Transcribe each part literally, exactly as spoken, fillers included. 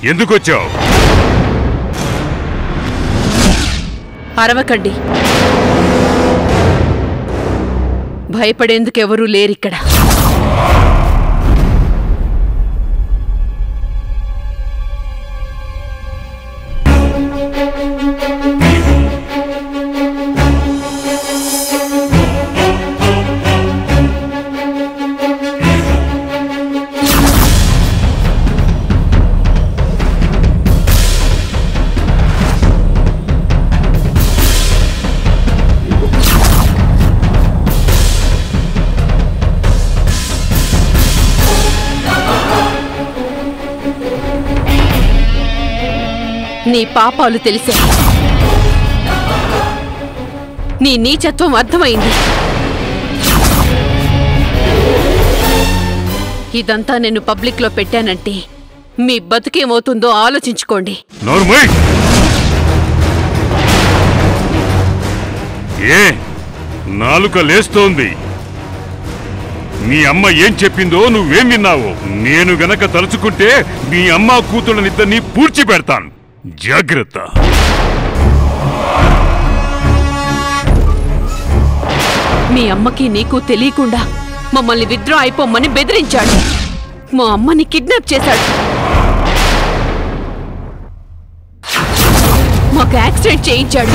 ఎందుకొచ్చావు? అరవకండి. భయపడేందుకెవరూ లేరిక్కడ. నీ పాపాలు తెలిసే, నీ నీచత్వం అర్థమైంది. ఇదంతా నేను పబ్లిక్ లో పెట్టానంటే మీ బతుకేమవుతుందో ఆలోచించుకోండి. ఏ నాలుక లేస్తోంది? మీ అమ్మ ఏం చెప్పిందో నువ్వేం విన్నావు? నేను గనక తలుచుకుంటే మీ అమ్మ కూతుళ్ళనిద్దరినీ పూడ్చి పెడతాను. జాగ్రత్త. మీ అమ్మకి నీకు తెలియకుండా మమ్మల్ని విత్డ్రా అయిపోమ్మని బెదిరించాడు. మా అమ్మని కిడ్నాప్ చేశాడు. మాకు యాక్సిడెంట్ చేయించాడు.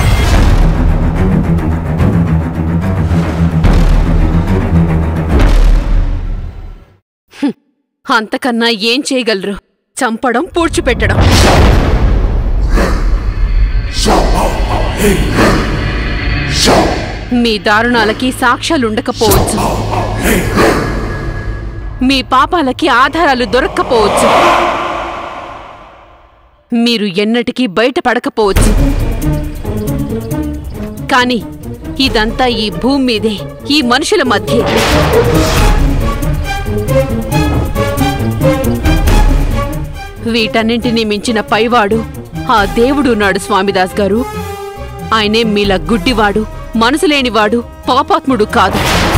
అంతకన్నా ఏం చేయగలరు? చంపడం, పూడ్చిపెట్టడం. మీ దారుణాలకి సాక్ష్యాలుండకపోవచ్చు, మీ పాపాలకి ఆధారాలు దొరక్కపోవచ్చు, మీరు ఎన్నటికీ బయటపడకపోవచ్చు. కానీ ఇదంతా ఈ భూమి మీదే, ఈ మనుషుల మధ్య. వీటన్నింటినీ మించిన పైవాడు ఆ దేవుడున్నాడు స్వామిదాస్ గారు. ఆయనే మీలా గుడ్డివాడు, మనసులేనివాడు, పాపాత్ముడు కాదు.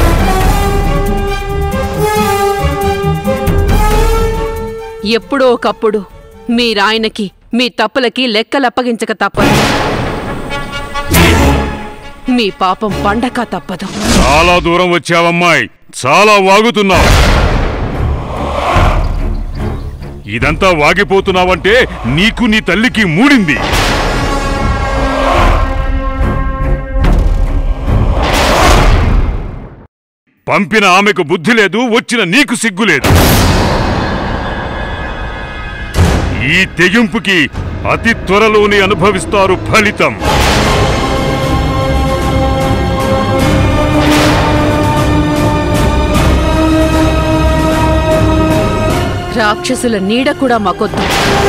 ఎప్పుడో ఒకప్పుడు మీరాయనకి మీ తప్పులకి లెక్కలప్పగించక తప్పదు. మీ పాపం పండక తప్పదు. చాలా దూరం వచ్చావమ్మాయి, చాలా వాగుతున్నావు. ఇదంతా వాగిపోతున్నావంటే నీకు నీ తల్లికి మూడింది. పంపిన ఆమెకు బుద్ధి లేదు, వచ్చిన నీకు సిగ్గులేదు. ఈ తెగింపుకి అతి త్వరలోనే అనుభవిస్తారు ఫలితం. రాక్షసుల నీడ కూడా మాకొద్దు.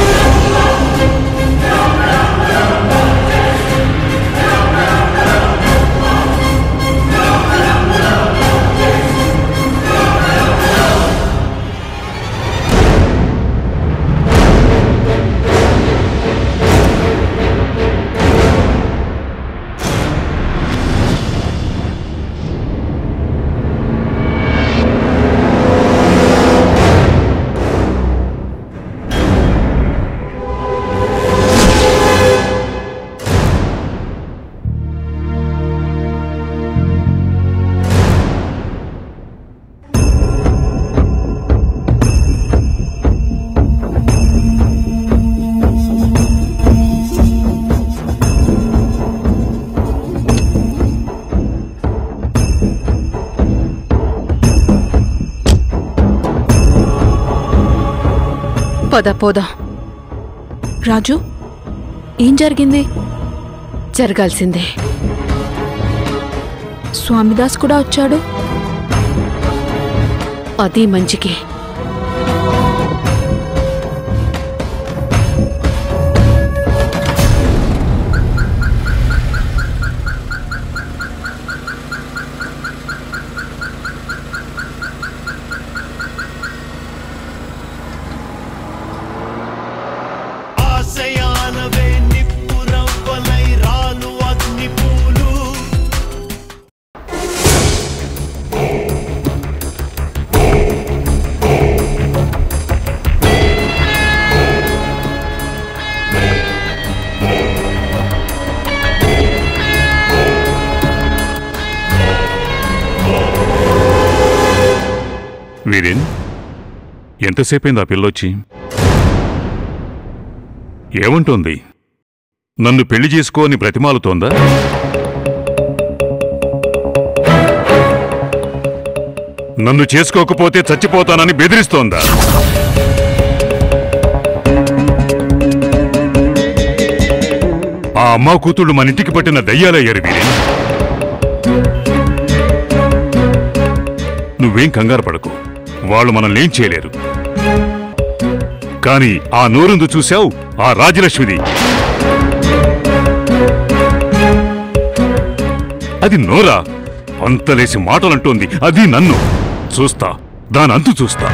పద పోదా. రాజు, ఏం జరిగింది? జరగాల్సిందే. స్వామిదాస్ కూడా వచ్చాడు. అది మంచికే. వీరేన్, ఎంతసేపైంది ఆ పిల్లొచ్చి? ఏమంటోంది? నన్ను పెళ్లి చేసుకో అని బ్రతిమాలుతోందా? నన్ను చేసుకోకపోతే చచ్చిపోతానని బెదిరిస్తోందా? ఆ అమ్మా కూతుళ్ళు మన ఇంటికి పట్టిన దయ్యాలయ్యారు వీరేన్. నువ్వేం కంగారు పడకు, వాళ్ళు మనల్నేం చేయలేరు. కాని ఆ నోరుందు చూశావు, ఆ రాజలక్ష్మిది. అది నోరా? అంతలేసి మాటలంటోంది. అది నన్ను చూస్తా, దానంతు చూస్తా.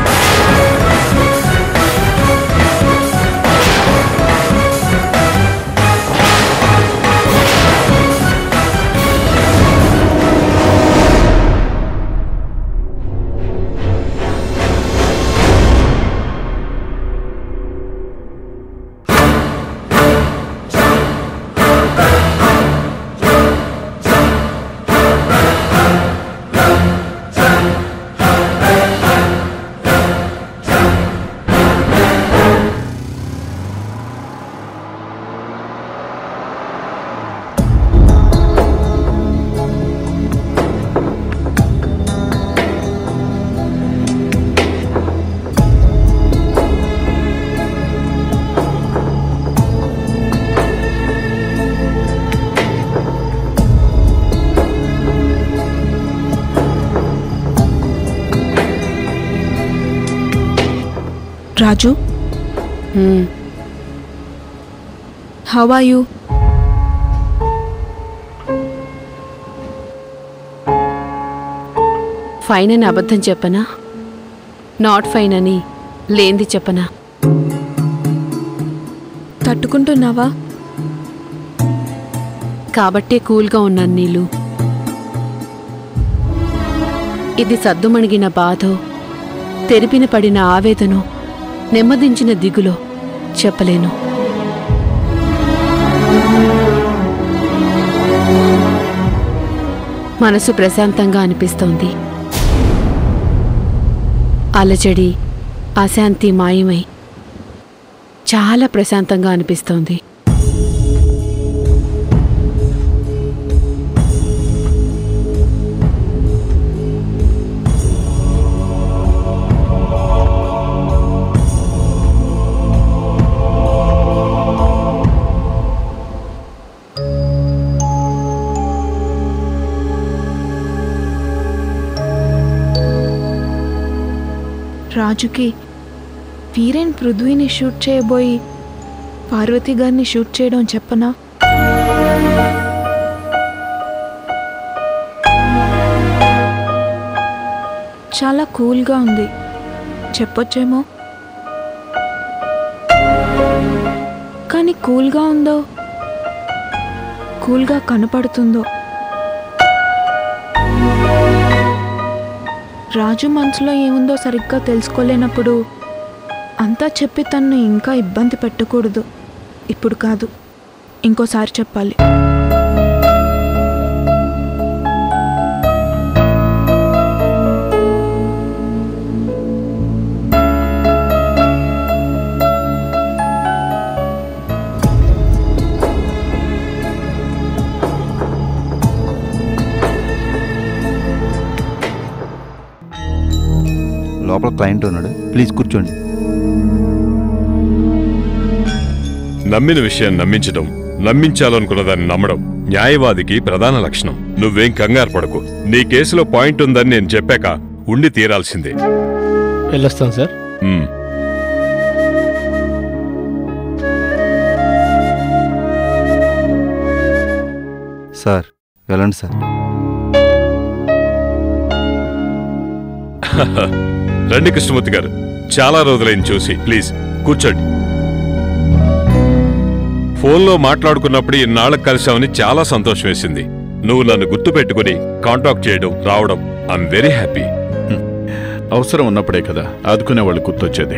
Raju, how are you? Fine అని అబద్ధం చెప్పనా? నాట్ ఫైన్ అని లేంది చెప్పనా? తట్టుకుంటున్నావా? కాబట్టే కూల్గా ఉన్నాను నీళ్ళు. ఇది సద్దుమణిగిన బాధో, తెరిపిన పడిన ఆవేదనో, నెమ్మదించిన దిగులో చెప్పలేను. మనసు ప్రశాంతంగా అనిపిస్తోంది. అలజడి, అశాంతి మాయమై చాలా ప్రశాంతంగా అనిపిస్తోంది. రాజుకి వీరేన్ పృథ్వీని షూట్ చేయబోయి పార్వతి గారిని షూట్ చేయడం చెప్పనా? చాలా కూల్గా ఉంది, చెప్పొచ్చేమో. కానీ కూల్గా ఉందో, కూల్గా కనపడుతుందో. రాజు మనసులో ఏముందో సరిగ్గా తెలుసుకోలేనప్పుడు అంతా చెప్పి తన్ను ఇంకా ఇబ్బంది పెట్టకూడదు. ఇప్పుడు కాదు, ఇంకోసారి చెప్పాలి. లోపల క్లయింట్ ఉన్నాడు, ప్లీజ్ కూర్చోండి. నమ్మిన విషయం నమ్మించడం, నమ్మించాలనుకున్న దాన్ని నమ్మడం న్యాయవాదికి ప్రధాన లక్షణం. నువ్వేం కంగారు పడకు. నీ కేసులో పాయింట్ ఉందని నేను చెప్పాక ఉండి తీరాల్సిందే. వెళ్ళొస్తాను సార్. సార్ వెళ్ళండి సార్. రండి కృష్ణమూర్తి గారు, చాలా రోజులైంది చూసి. ప్లీజ్ కూర్చోండి. ఫోన్లో మాట్లాడుకున్నప్పుడు ఇన్నాళ్ళకు కలిసామని చాలా సంతోషం వేసింది. నువ్వు నన్ను గుర్తు పెట్టుకుని కాంటాక్ట్ చేయడం, రావడం, ఐఎమ్ వెరీ హ్యాపీ. అవసరం ఉన్నప్పుడే కదా ఆదుకునే వాళ్ళు గుర్తొచ్చేది.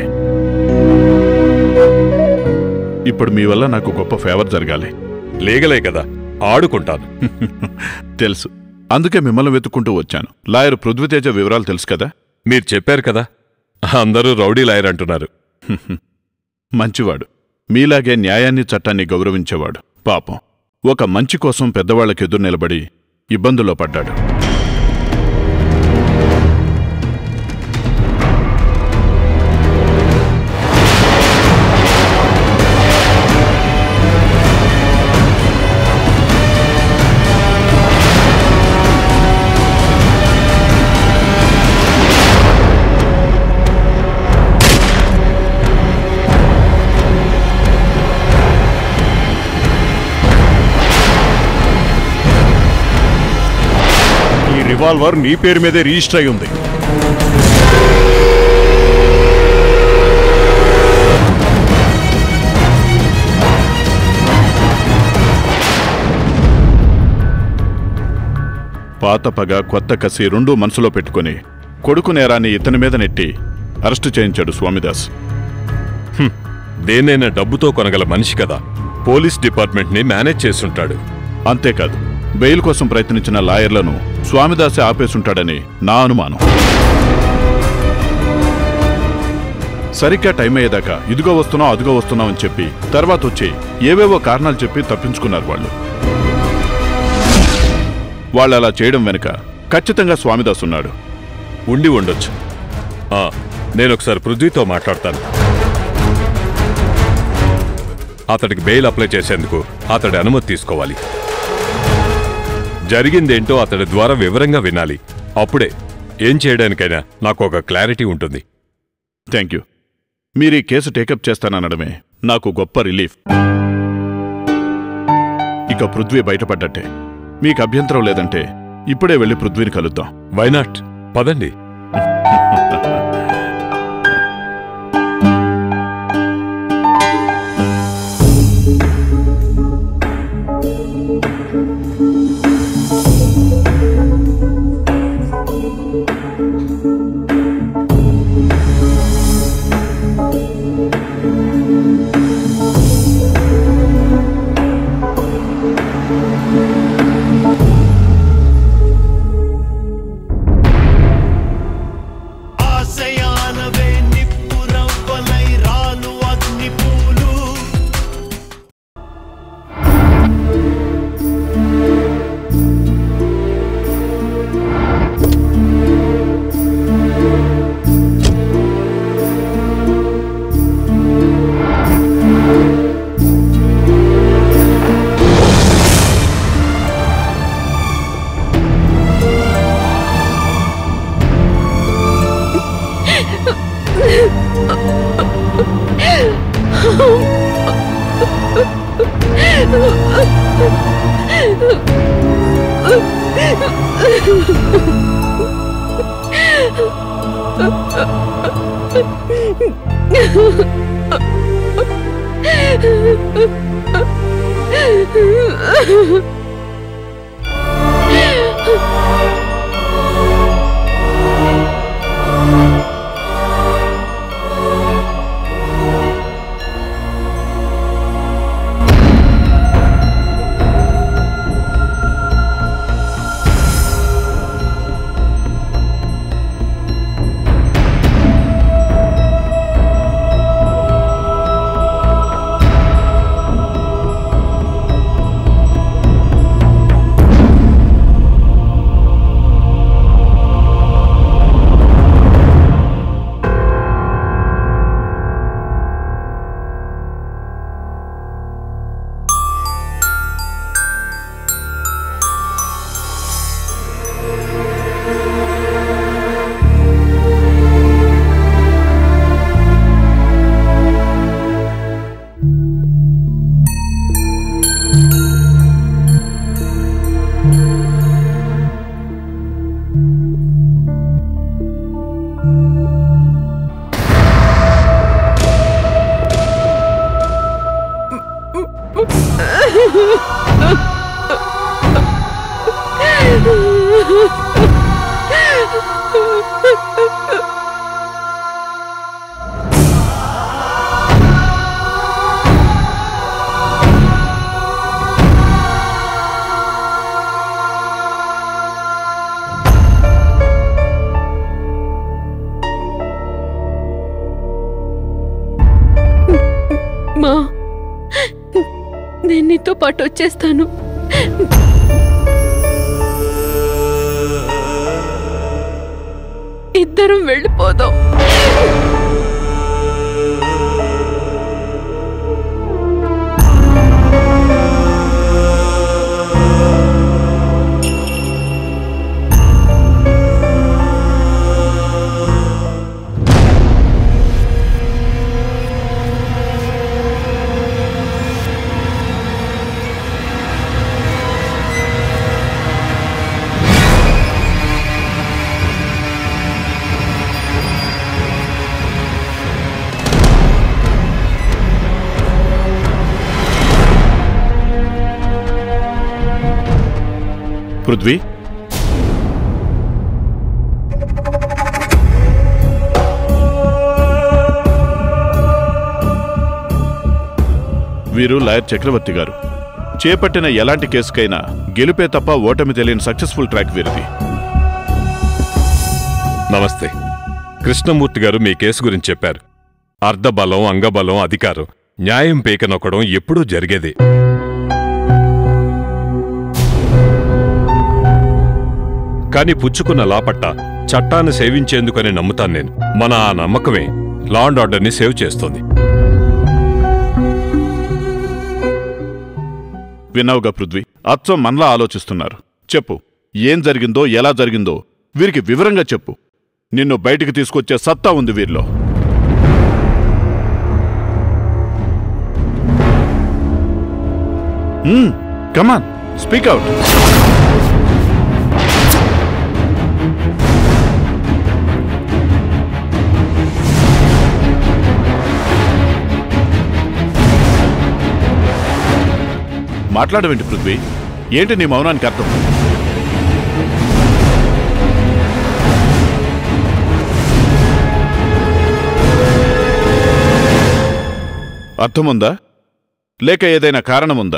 ఇప్పుడు మీ వల్ల నాకు గొప్ప ఫేవర్ జరగాలి. లీగలే కదా, ఆడుకుంటాను. తెలుసు, అందుకే మిమ్మల్ని వెతుక్కుంటూ వచ్చాను. లాయర్ పృథ్వీతేజ వివరాలు తెలుసు కదా, మీరు చెప్పారు కదా, అందరూ రౌడీ లాయర్ అంటున్నారు. మంచివాడు, మీలాగే న్యాయాన్ని చట్టాన్ని గౌరవించేవాడు. పాపం ఒక మంచి కోసం పెద్దవాళ్లకు ఎదురు నిలబడి ఇబ్బందుల్లో పడ్డాడు. రివాల్వర్ నీ పేరు మీదే రిజిస్టర్ అయి ఉంది. పాత పగ కొత్త కసి రెండూ మనసులో పెట్టుకుని కొడుకు నేరాన్ని ఇతని మీద నెట్టి అరెస్టు చేయించాడు స్వామిదాస్. దేనైనా డబ్బుతో కొనగల మనిషి కదా, పోలీస్ డిపార్ట్మెంట్ని మేనేజ్ చేస్తుంటాడు. అంతేకాదు, బెయిల్ కోసం ప్రయత్నించిన లాయర్లను స్వామిదాసే ఆపేసుంటాడని నా అనుమానం. సరిగ్గా టైం అయ్యేదాకా ఇదిగో వస్తున్నాం అదిగో వస్తున్నాం అని చెప్పి తర్వాత వచ్చి ఏవేవో కారణాలు చెప్పి తప్పించుకున్నారు వాళ్ళు. వాళ్ళు అలా చేయడం వెనుక ఖచ్చితంగా స్వామిదాస్ ఉన్నాడు. ఉండి ఉండొచ్చు. నేనొకసారి పృథ్వీతో మాట్లాడతాను. అతడికి బెయిల్ అప్లై చేసేందుకు అతడి అనుమతి తీసుకోవాలి. జరిగిందేంటో అతడి ద్వారా వివరంగా వినాలి. అప్పుడే ఏం చేయడానికైనా నాకు ఒక క్లారిటీ ఉంటుంది. Thank you. మీరు ఈ కేసు టేకప్ చేస్తాననడమే నాకు గొప్ప రిలీఫ్. ఇక పృథ్వీ బయటపడ్డట్టే. మీకు అభ్యంతరం లేదంటే ఇప్పుడే వెళ్ళి పృథ్వీని కలుద్దాం. వైనాట్, పదండి. పాటు వచ్చేస్తాను. ఇద్దరం వెళ్ళిపోదాం. పృథ్వీ, వీరు లాయర్ చక్రవర్తి గారు. చేపట్టిన ఎలాంటి కేసుకైనా గెలుపే తప్ప ఓటమి తెలియని సక్సెస్ఫుల్ ట్రాక్ వీరిది. నమస్తే. కృష్ణమూర్తి గారు మీ కేసు గురించి చెప్పారు. అర్ధబలం, అంగబలం, అధికారం, న్యాయం పేకనొక్కడం ఎప్పుడూ జరిగేదే. కాని పుచ్చుకున్న లాపట్ట చట్టాన్ని సేవించేందుకని నమ్ముతాను నేను. మన ఆ నమ్మకమే లా అండ్ ఆర్డర్ని సేవ్ చేస్తోంది. విన్నావుగా పృథ్వీ, అచ్చం మనలా ఆలోచిస్తున్నారు. చెప్పు, ఏం జరిగిందో, ఎలా జరిగిందో వీరికి వివరంగా చెప్పు. నిన్ను బయటికి తీసుకొచ్చే సత్తా ఉంది వీరిలో. Come on, speak out. మాట్లాడవేంటి పృథ్వీ? ఏంటి నీ మౌనానికి అర్థం? అర్థముందా, లేక ఏదైనా కారణముందా?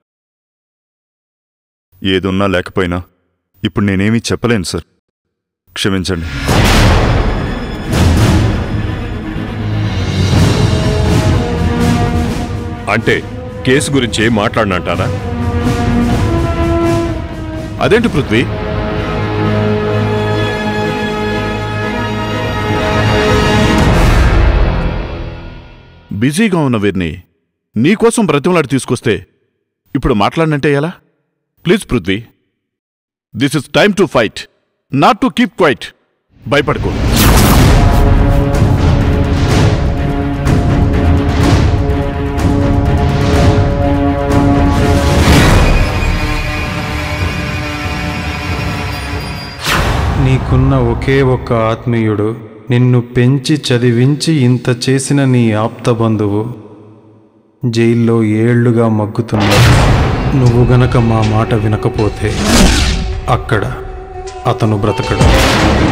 ఏదున్నా లేకపోయినా ఇప్పుడు నేనేమీ చెప్పలేను సార్, క్షమించండి. అంటే కేసు గురించి ఏం మాట్లాడనంటారా? అదేంటి పృథ్వీ? బిజీగా ఉన్న వీరిని నీకోసం బ్రతిమలాడి తీసుకొస్తే ఇప్పుడు మాట్లాడనంటే ఎలా? Please Prithvi, this is time to fight, not to keep quiet. భయపడుకో. నీకున్న ఒకే ఒక్క ఆత్మీయుడు, నిన్ను పెంచి చదివించి ఇంత చేసిన నీ ఆప్త బంధువు జైల్లో ఏళ్లుగా మగ్గుతున్నాడు. నువ్వు గనక మా మాట వినకపోతే అక్కడ అతను బ్రతకడు.